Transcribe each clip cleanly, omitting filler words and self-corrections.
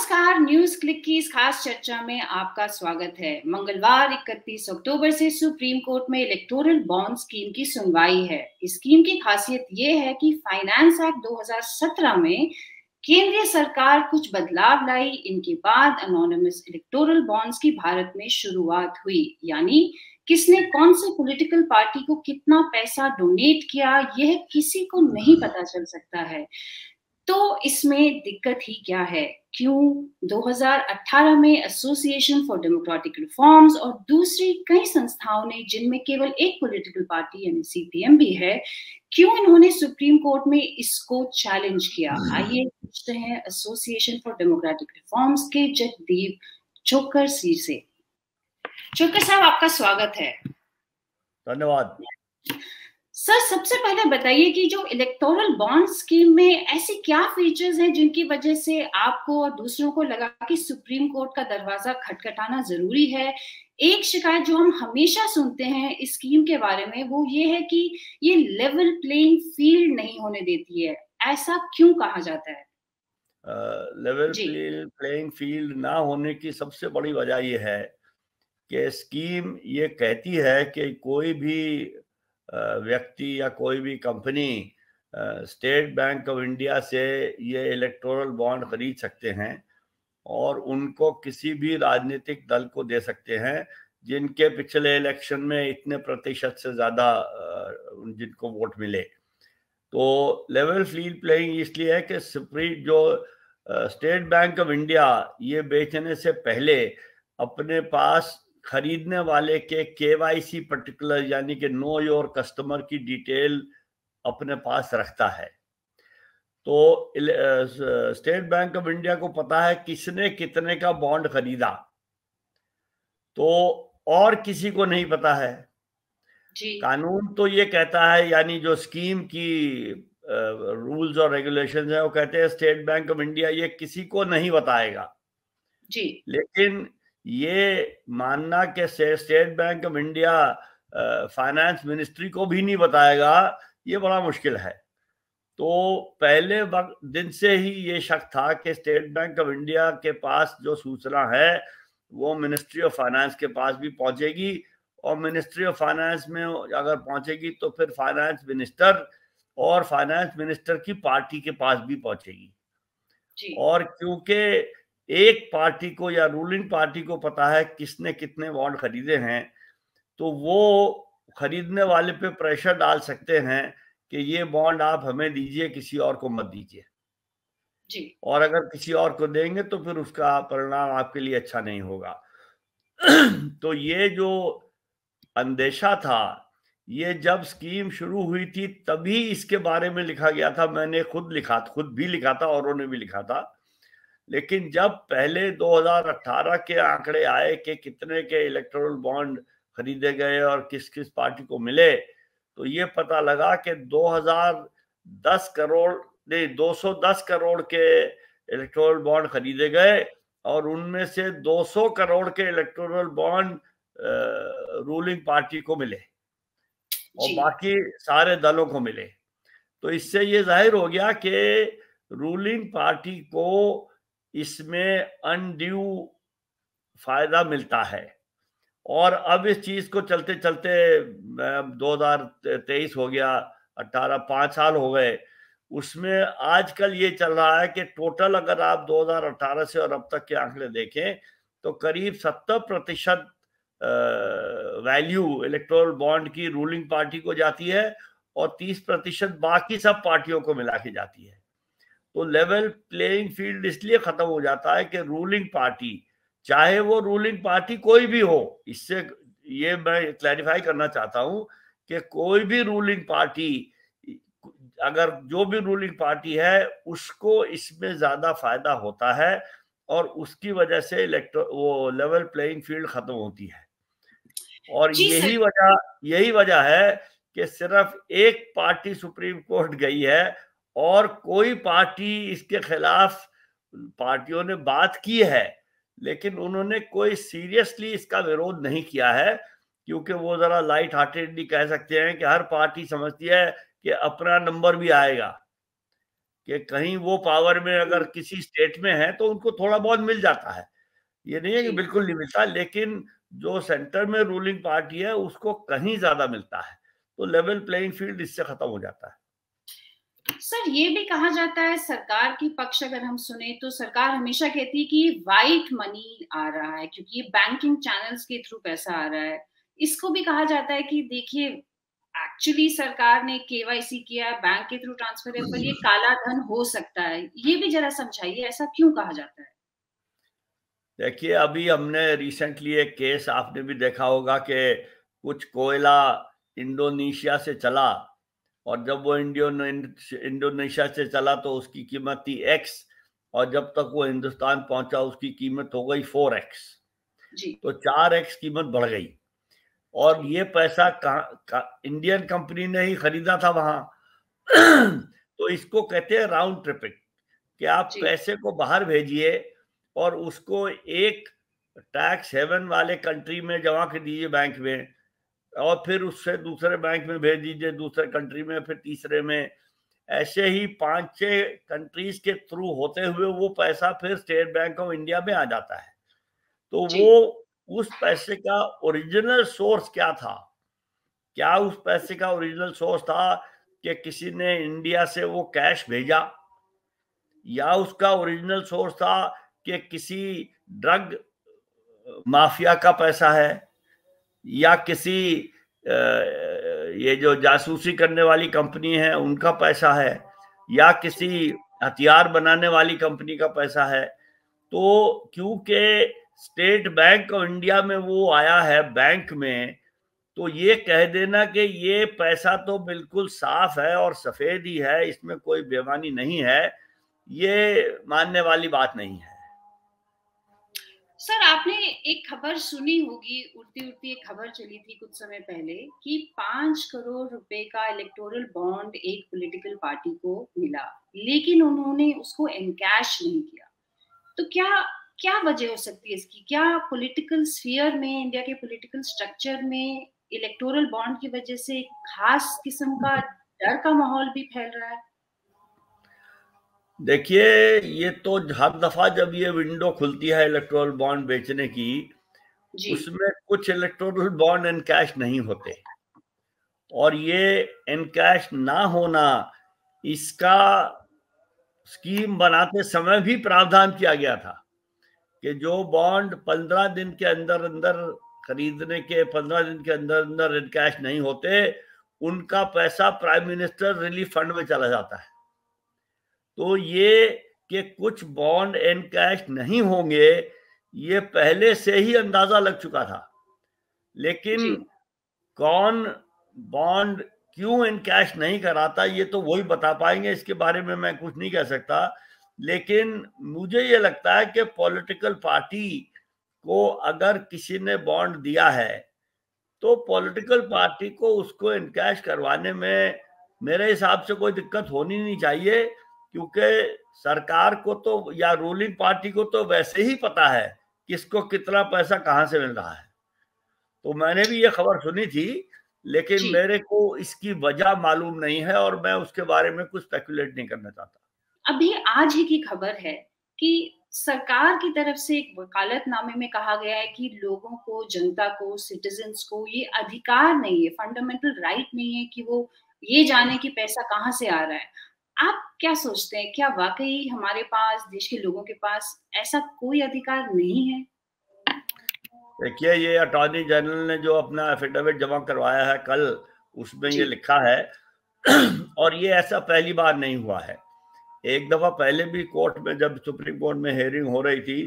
नमस्कार, news click की इस खास चर्चा में आपका स्वागत है। मंगलवार 31 अक्टूबर से सुप्रीम कोर्ट में इलेक्टोरल बॉन्ड स्कीम की सुनवाई है। इस स्कीम की खासियत ये है कि फाइनेंस एक्ट 2017 में केंद्रीय सरकार कुछ बदलाव लाई। इनके बाद अनोनिमस इलेक्टोरल बॉन्ड्स की भारत में शुरुआत हुई, यानी किसने कौन से पॉलिटिकल पार्टी को कितना पैसा डोनेट किया, यह किसी को नहीं पता चल सकता है। तो इसमें दिक्कत ही क्या है? क्यों 2018 में एसोसिएशन फॉर डेमोक्रेटिक रिफॉर्म्स और दूसरी कई संस्थाओं ने, जिनमें केवल एक पॉलिटिकल पार्टी यानी सीपीएम भी है, क्यों इन्होंने सुप्रीम कोर्ट में इसको चैलेंज किया? आइए पूछते हैं एसोसिएशन फॉर डेमोक्रेटिक रिफॉर्म्स के जगदीप चोकर जी से। चोकर साहब, आपका स्वागत है। धन्यवाद सर, सबसे पहले बताइए कि जो इलेक्टोरल बॉन्ड स्कीम में ऐसी क्या फीचर्स हैं जिनकी वजह से आपको और दूसरों को लगा कि सुप्रीम कोर्ट का दरवाजा खटखटाना जरूरी है। एक शिकायत जो हम हमेशा सुनते हैं इस स्कीम के बारे में वो ये है कि ये लेवल प्लेइंग फील्ड नहीं होने देती है। ऐसा क्यों कहा जाता है? लेवल प्लेइंग फील्ड ना होने की सबसे बड़ी वजह यह है कि स्कीम ये कहती है कि कोई भी व्यक्ति या कोई भी company state bank of India से ये इलेक्टोरल बॉन्ड खरीद सकते हैं और उनको किसी भी राजनीतिक दल को दे सकते हैं जिनके पिछले इलेक्शन में इतने प्रतिशत से ज़्यादा जिनको वोट मिले। तो लेवल फील्ड प्लेइंग इसलिए है कि स्टेट बैंक ऑफ इंडिया ये बेचने से पहले अपने पास खरीदने वाले के केवाईसी पर्टिकुलर यानी कि नो योर कस्टमर की डिटेल अपने पास रखता है। तो स्टेट बैंक ऑफ इंडिया को पता है किसने कितने का बॉन्ड खरीदा, तो और किसी को नहीं पता है जी। कानून तो ये कहता है, यानी जो स्कीम की रूल्स और रेगुलेशंस है वो कहते हैं स्टेट बैंक ऑफ इंडिया ये किसी को नहीं बताएगा जी। लेकिन ये मानना कि state bank of India finance ministry को भी नहीं बताएगा, ये बड़ा मुश्किल है। तो पहले दिन से ही ये शक था कि स्टेट बैंक ऑफ इंडिया के पास जो सूचना है वो मिनिस्ट्री ऑफ फाइनेंस के पास भी पहुंचेगी और मिनिस्ट्री ऑफ फाइनेंस में अगर पहुंचेगी तो फिर फाइनेंस मिनिस्टर और फाइनेंस मिनिस्टर की पार्टी के पास भी पहुंचेगी जी। और क्योंकि एक पार्टी को या रूलिंग पार्टी को पता है किसने कितने बॉन्ड खरीदे हैं, तो वो खरीदने वाले पे प्रेशर डाल सकते हैं कि ये बॉन्ड आप हमें दीजिए, किसी और को मत दीजिए जी। और अगर किसी और को देंगे तो फिर उसका परिणाम आपके लिए अच्छा नहीं होगा। तो ये जो अंदेशा था, ये जब स्कीम शुरू हुई थी तभी इसके बारे में लिखा गया था। मैंने खुद भी लिखा था, औरों ने भी लिखा था। लेकिन जब पहले 2018 के आंकड़े आए कि कितने के इलेक्टोरल बॉन्ड खरीदे गए और किस किस पार्टी को मिले, तो ये पता लगा कि 210 करोड़ के इलेक्टोरल बॉन्ड खरीदे गए और उनमें से 200 करोड़ के इलेक्टोरल बॉन्ड रूलिंग पार्टी को मिले और बाकी सारे दलों को मिले। तो इससे ये जाहिर हो गया कि रूलिंग पार्टी को इसमें अनड्यू फायदा मिलता है। और अब इस चीज को चलते चलते 2023 हो गया, 18 5 साल हो गए, उसमें आजकल ये चल रहा है कि टोटल अगर आप 2018 से और अब तक के आंकड़े देखें तो करीब 70% वैल्यू इलेक्टोरल बॉन्ड की रूलिंग पार्टी को जाती है और 30% बाकी सब पार्टियों को मिला के जाती है। तो लेवल प्लेइंग फील्ड इसलिए खत्म हो जाता है कि रूलिंग पार्टी, चाहे वो रूलिंग पार्टी कोई भी हो, इससे ये मैं क्लैरिफाई करना चाहता हूं कि कोई भी रूलिंग पार्टी, अगर जो भी रूलिंग पार्टी है उसको इसमें ज्यादा फायदा होता है और उसकी वजह से वो लेवल प्लेइंग फील्ड खत्म होती है। और यही वजह है कि सिर्फ एक पार्टी सुप्रीम कोर्ट गई है और कोई पार्टी इसके खिलाफ, पार्टियों ने बात की है लेकिन उन्होंने कोई सीरियसली इसका विरोध नहीं किया है, क्योंकि वो जरा लाइट हार्टेडली कह सकते हैं कि हर पार्टी समझती है कि अपना नंबर भी आएगा। कि कहीं वो पावर में अगर किसी स्टेट में है तो उनको थोड़ा बहुत मिल जाता है, ये नहीं है कि बिल्कुल नहीं मिलता, लेकिन जो सेंटर में रूलिंग पार्टी है उसको कहीं ज्यादा मिलता है, तो लेवल प्लेइंग फील्ड इससे खत्म हो जाता है। सर, ये भी कहा जाता है, सरकार की पक्ष अगर हम सुने तो सरकार हमेशा कहती है कि व्हाइट मनी आ रहा है क्योंकि ये बैंकिंग चैनल्स के थ्रू पैसा आ रहा है। इसको भी कहा जाता है कि देखिए, एक्चुअली सरकार ने केवाईसी किया है, बैंक के थ्रू ट्रांसफर है, पर ये काला धन हो सकता है। ये भी जरा समझाइए, ऐसा क्यों कहा जाता है? देखिए, अभी हमने रिसेंटली एक केस आपने भी देखा होगा कि कुछ कोयला इंडोनेशिया से चला, और जब वो इंडोनेशिया से चला तो उसकी कीमत थी X, और जब तक वो हिंदुस्तान पहुंचा उसकी कीमत हो गई 4X, तो 4X कीमत बढ़ गई। और ये पैसा इंडियन कंपनी ने ही खरीदा था वहां। तो इसको कहते हैं राउंड ट्रिपिंग, कि आप पैसे को बाहर भेजिए और उसको एक टैक्स हेवन वाले कंट्री में जमा कर दीजिए बैंक में, और फिर उससे दूसरे बैंक में भेज दीजिए, दूसरे कंट्री में, फिर तीसरे में, ऐसे ही 5-6 कंट्रीज के थ्रू होते हुए वो पैसा फिर स्टेट बैंक ऑफ इंडिया में आ जाता है। तो वो उस पैसे का ओरिजिनल सोर्स क्या था? क्या उस पैसे का ओरिजिनल सोर्स था कि किसी ने इंडिया से वो कैश भेजा, या उसका ओरिजिनल सोर्स था कि किसी ड्रग माफिया का पैसा है, या किसी ये जो जासूसी करने वाली कंपनी है उनका पैसा है, या किसी हथियार बनाने वाली कंपनी का पैसा है? तो क्योंकि स्टेट बैंक ऑफ इंडिया में वो आया है बैंक में, तो ये कह देना कि ये पैसा तो बिल्कुल साफ है और सफेद ही है, इसमें कोई बेईमानी नहीं है, ये मानने वाली बात नहीं है। सर, आपने एक खबर सुनी होगी, उड़ती उड़ती एक खबर चली थी कुछ समय पहले कि 5 करोड़ रुपए का इलेक्टोरल बॉन्ड एक पॉलिटिकल पार्टी को मिला, लेकिन उन्होंने उसको एनकैश नहीं किया। तो क्या क्या वजह हो सकती है इसकी? क्या पॉलिटिकल स्फीयर में, इंडिया के पॉलिटिकल स्ट्रक्चर में इलेक्टोरल बॉन्ड की वजह से एक खास किस्म का डर का माहौल भी फैल रहा है? देखिए, ये तो हर दफा जब ये विंडो खुलती है इलेक्टोरल बॉन्ड बेचने की, उसमें कुछ इलेक्टोरल बॉन्ड एनकैश नहीं होते, और ये एनकैश ना होना, इसका स्कीम बनाते समय भी प्रावधान किया गया था कि जो बॉन्ड 15 दिन के अंदर अंदर खरीदने के 15 दिन के अंदर अंदर एनकैश नहीं होते, उनका पैसा प्राइम मिनिस्टर रिलीफ फंड में चला जाता है। तो ये कि कुछ बॉन्ड एनकैश नहीं होंगे, ये पहले से ही अंदाजा लग चुका था, लेकिन कौन बॉन्ड क्यों एनकैश नहीं कराता ये तो वही बता पाएंगे, इसके बारे में मैं कुछ नहीं कह सकता। लेकिन मुझे ये लगता है कि पॉलिटिकल पार्टी को अगर किसी ने बॉन्ड दिया है तो पॉलिटिकल पार्टी को उसको एनकैश करवाने में मेरे हिसाब से कोई दिक्कत होनी नहीं चाहिए, क्योंकि सरकार को तो या रूलिंग पार्टी को तो वैसे ही पता है किसको कितना पैसा कहां से मिल रहा है। तो मैंने भी ये खबर सुनी थी, लेकिन मेरे को इसकी वजह मालूम नहीं है और मैं उसके बारे में कुछ स्पेकुलेट नहीं करना चाहता। अभी आज ही की खबर है कि सरकार की तरफ से एक वकालतनामे में कहा गया है कि लोगों को, जनता को, सिटीजन्स को ये अधिकार नहीं है, फंडामेंटल राइट नहीं है कि वो ये जाने कि पैसा कहाँ से आ रहा है। आप क्या सोचते हैं, क्या वाकई हमारे पास, देश के लोगों के पास ऐसा कोई अधिकार नहीं है? देखिए, ये अटॉर्नी जनरल ने जो अपना एफिडेविट जमा करवाया है कल, उसमें ये लिखा है और ये ऐसा पहली बार नहीं हुआ है। एक दफा पहले भी कोर्ट में, जब सुप्रीम कोर्ट में हेयरिंग हो रही थी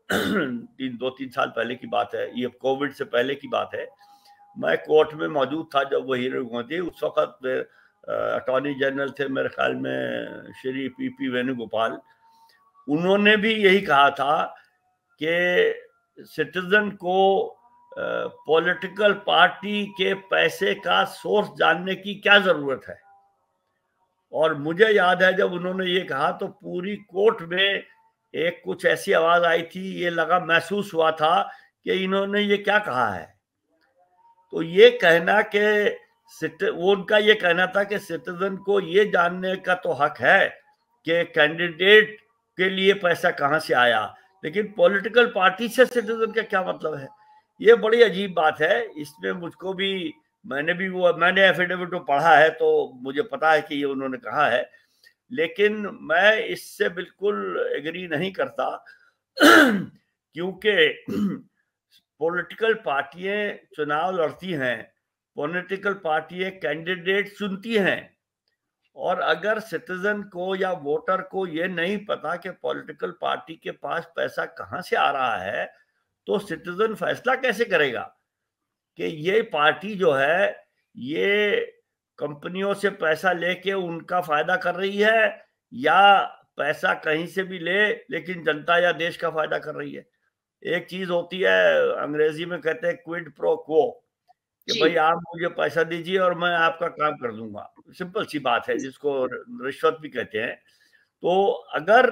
2-3 साल पहले की बात है, ये कोविड से पहले की बात है, मैं कोर्ट में मौजूद था जब वो हियरिंग हुई थी। उस वक्त अटॉर्नी जनरल थे मेरे ख्याल में श्री पी वेणुगोपाल। उन्होंने भी यही कहा था कि सिटीजन को पॉलिटिकल पार्टी के पैसे का सोर्स जानने की क्या जरूरत है। और मुझे याद है जब उन्होंने ये कहा तो पूरी कोर्ट में एक कुछ ऐसी आवाज आई थी, ये लगा, महसूस हुआ था कि इन्होंने ये क्या कहा है। तो ये कहना कि वो उनका ये कहना था कि सिटीजन को ये जानने का तो हक है कि कैंडिडेट के लिए पैसा कहां से आया, लेकिन पॉलिटिकल पार्टी से सिटीजन का क्या मतलब है? ये बड़ी अजीब बात है। इसमें मुझको भी, मैंने एफिडेविट तो पढ़ा है, तो मुझे पता है कि ये उन्होंने कहा है, लेकिन मैं इससे बिल्कुल एग्री नहीं करता क्योंकि पॉलिटिकल पार्टियां चुनाव लड़ती हैं, पॉलिटिकल पार्टियां कैंडिडेट चुनती हैं, और अगर सिटीजन को या वोटर को ये नहीं पता कि पॉलिटिकल पार्टी के पास पैसा कहां से आ रहा है, तो सिटीजन फैसला कैसे करेगा कि ये पार्टी जो है ये कंपनियों से पैसा लेके उनका फायदा कर रही है, या पैसा कहीं से भी ले लेकिन जनता या देश का फायदा कर रही है। एक चीज होती है, अंग्रेजी में कहते हैं क्विड प्रो क्वो, कि भाई आप मुझे पैसा दीजिए और मैं आपका काम कर दूंगा। सिंपल सी बात है, जिसको रिश्वत भी कहते हैं। तो अगर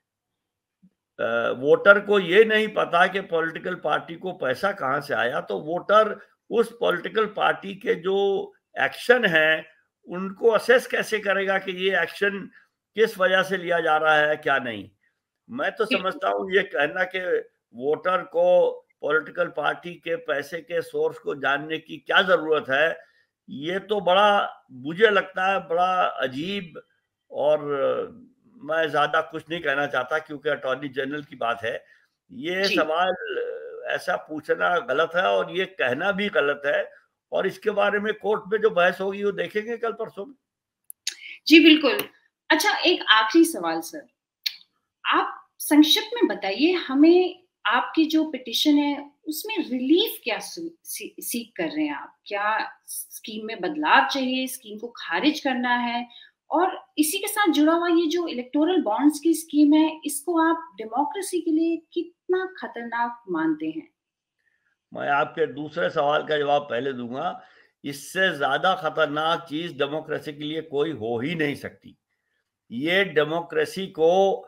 वोटर को ये नहीं पता कि पॉलिटिकल पार्टी को पैसा कहां से आया, तो वोटर उस पॉलिटिकल पार्टी के जो एक्शन है उनको असेस कैसे करेगा कि ये एक्शन किस वजह से लिया जा रहा है, क्या नहीं। मैं तो समझता हूँ ये कहना कि वोटर को पॉलिटिकल पार्टी के पैसे के सोर्स को जानने की क्या जरूरत है, ये तो बड़ा, मुझे लगता है बड़ा अजीब, और मैं ज्यादा कुछ नहीं कहना चाहता क्योंकि अटॉर्नी जनरल की बात है। ये सवाल ऐसा पूछना गलत है और ये कहना भी गलत है, और इसके बारे में कोर्ट में जो बहस होगी वो देखेंगे कल परसों में। जी बिल्कुल। अच्छा, एक आखिरी सवाल सर, आप संक्षिप्त में बताइए हमें, आपकी जो पिटीशन है उसमें रिलीफ क्या सीख कर रहे हैं आप? क्या स्कीम में बदलाव चाहिए, स्कीम को खारिज करना है? और इसी के साथ जुड़ा हुआ ये जो इलेक्टोरल बॉन्ड्स की स्कीम है, इसको आप डेमोक्रेसी के लिए कितना खतरनाक मानते हैं? मैं आपके दूसरे सवाल का जवाब पहले दूंगा। इससे ज्यादा खतरनाक चीज डेमोक्रेसी के लिए कोई हो ही नहीं सकती। ये डेमोक्रेसी को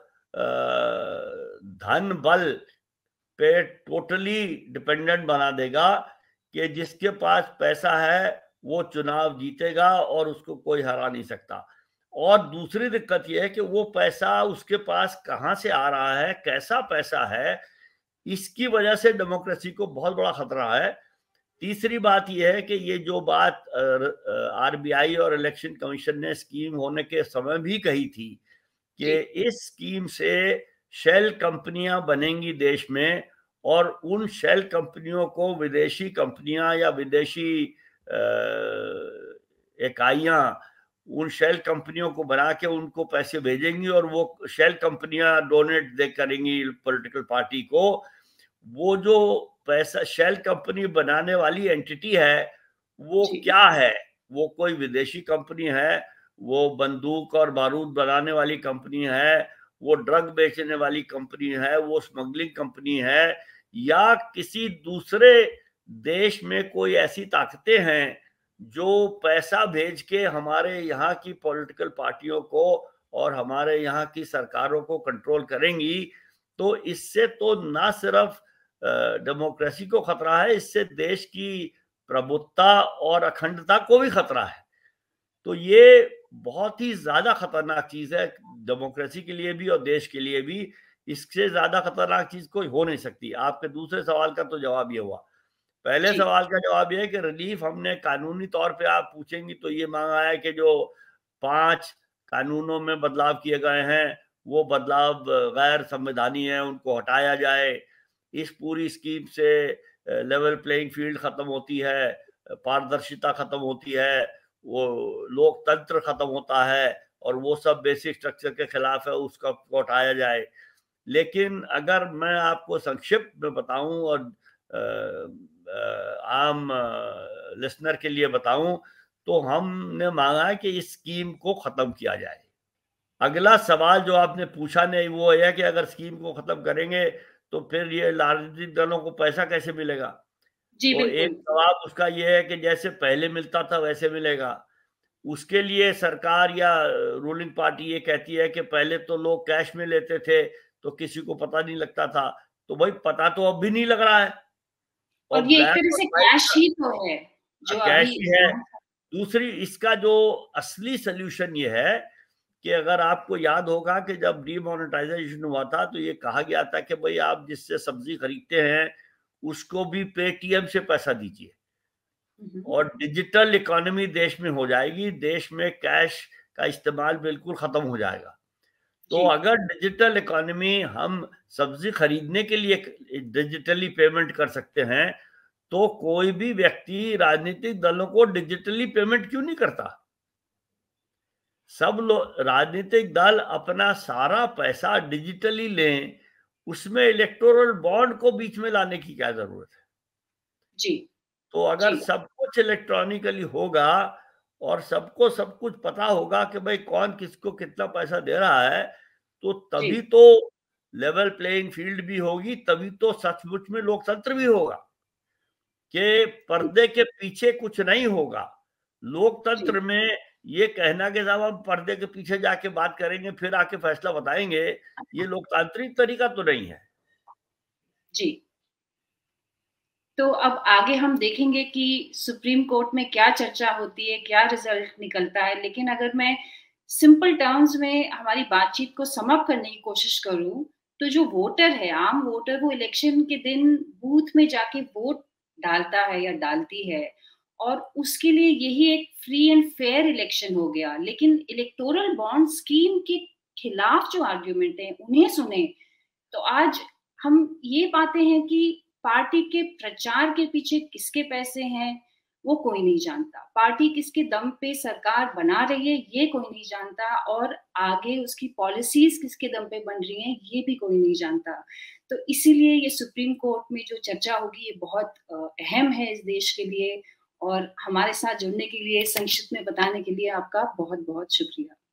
धन बल पे टोटली डिपेंडेंट बना देगा कि जिसके पास पैसा है वो चुनाव जीतेगा और उसको कोई हरा नहीं सकता। और दूसरी दिक्कत यह है कि वो पैसा उसके पास कहां से आ रहा है, कैसा पैसा है, इसकी वजह से डेमोक्रेसी को बहुत बड़ा खतरा है। तीसरी बात यह है कि ये जो बात आरबीआई और इलेक्शन कमीशन ने स्कीम होने के समय भी कही थी कि इस स्कीम से शेल कंपनियां बनेंगी देश में, और उन शेल कंपनियों को विदेशी कंपनियां या विदेशी इकाइयां उन शेल कंपनियों को बना के उनको पैसे भेजेंगी, और वो शेल कंपनियां डोनेट दे करेंगी पॉलिटिकल पार्टी को। वो जो पैसा शेल कंपनी बनाने वाली एंटिटी है वो क्या है? वो कोई विदेशी कंपनी है, वो बंदूक और बारूद बनाने वाली कंपनी है, वो ड्रग बेचने वाली कंपनी है, वो स्मगलिंग कंपनी है, या किसी दूसरे देश में कोई ऐसी ताकतें हैं जो पैसा भेज के हमारे यहाँ की पॉलिटिकल पार्टियों को और हमारे यहाँ की सरकारों को कंट्रोल करेंगी? तो इससे तो ना सिर्फ डेमोक्रेसी को खतरा है, इससे देश की प्रभुत्ता और अखंडता को भी खतरा है। तो ये बहुत ही ज्यादा खतरनाक चीज है डेमोक्रेसी के लिए भी और देश के लिए भी। इससे ज्यादा खतरनाक चीज कोई हो नहीं सकती। आपके दूसरे सवाल का तो जवाब ये हुआ। पहले सवाल का जवाब ये है कि रिलीफ हमने कानूनी तौर पे, आप पूछेंगी तो ये मांगा है कि जो 5 कानूनों में बदलाव किए गए हैं वो बदलाव गैर संवैधानिक है, उनको हटाया जाए। इस पूरी स्कीम से लेवल प्लेइंग फील्ड खत्म होती है, पारदर्शिता खत्म होती है, वो लोकतंत्र खत्म होता है, और वो सब बेसिक स्ट्रक्चर के खिलाफ है, उसका हटाया जाए। लेकिन अगर मैं आपको संक्षिप्त में बताऊं और आम लिसनर के लिए बताऊं, तो हमने मांगा है कि इस स्कीम को खत्म किया जाए। अगला सवाल जो आपने पूछा नहीं वो है कि अगर स्कीम को खत्म करेंगे तो फिर ये राजनीतिक दलों को पैसा कैसे मिलेगा? तो एक जवाब उसका ये है कि जैसे पहले मिलता था वैसे मिलेगा। उसके लिए सरकार या रूलिंग पार्टी ये कहती है कि पहले तो लोग कैश में लेते थे तो किसी को पता नहीं लगता था। तो भाई पता तो अब भी नहीं लग रहा है, और ये एक तरह से कैश ही तो है जो कैश ही है। दूसरी, इसका जो असली सोल्यूशन ये है कि अगर आपको याद होगा कि जब डीमोनेटाइजेशन हुआ था तो ये कहा गया था कि भाई आप जिससे सब्जी खरीदते हैं उसको भी पेटीएम से पैसा दीजिए और डिजिटल इकोनॉमी देश में हो जाएगी, देश में कैश का इस्तेमाल बिल्कुल खत्म हो जाएगा। तो अगर डिजिटल इकोनॉमी हम सब्जी खरीदने के लिए डिजिटली पेमेंट कर सकते हैं तो कोई भी व्यक्ति राजनीतिक दलों को डिजिटली पेमेंट क्यों नहीं करता? सब लोग राजनीतिक दल अपना सारा पैसा डिजिटली लें, उसमें इलेक्टोरल बॉन्ड को बीच में लाने की क्या जरूरत है? जी। तो अगर सब कुछ इलेक्ट्रॉनिकली होगा और सबको सब कुछ पता होगा कि भाई कौन किसको कितना पैसा दे रहा है, तो तभी तो लेवल प्लेइंग फील्ड भी होगी, तभी तो सचमुच में लोकतंत्र भी होगा कि पर्दे के पीछे कुछ नहीं होगा। लोकतंत्र में ये कहना कि साहब हम पर्दे के पीछे जाके बात करेंगे फिर आके फैसला बताएंगे, ये लोकतांत्रिक तरीका तो नहीं है। जी। तो अब आगे हम देखेंगे कि सुप्रीम कोर्ट में क्या चर्चा होती है, क्या रिजल्ट निकलता है। लेकिन अगर मैं सिंपल टर्म्स में हमारी बातचीत को सम अप करने की कोशिश करूं, तो जो वोटर है, आम वोटर, वो इलेक्शन के दिन बूथ में जाके वोट डालता है या डालती है और उसके लिए यही एक फ्री एंड फेयर इलेक्शन हो गया। लेकिन इलेक्टोरल बॉन्ड स्कीम के खिलाफ जो आर्ग्यूमेंट है उन्हें सुने तो आज हम ये पाते हैं कि पार्टी के प्रचार के पीछे किसके पैसे हैं वो कोई नहीं जानता, पार्टी किसके दम पे सरकार बना रही है ये कोई नहीं जानता और आगे उसकी पॉलिसीज किसके दम पे बन रही हैं ये भी कोई नहीं जानता। तो इसीलिए ये सुप्रीम कोर्ट में जो चर्चा होगी ये बहुत अहम है इस देश के लिए। और हमारे साथ जुड़ने के लिए, संक्षिप्त में बताने के लिए आपका बहुत बहुत शुक्रिया।